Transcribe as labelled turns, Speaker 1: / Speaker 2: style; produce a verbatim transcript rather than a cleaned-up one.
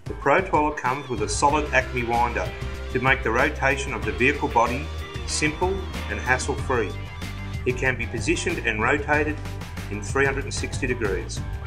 Speaker 1: The Pro Toiler comes with a solid Acme winder to make the rotation of the vehicle body simple and hassle-free. It can be positioned and rotated in three hundred sixty degrees.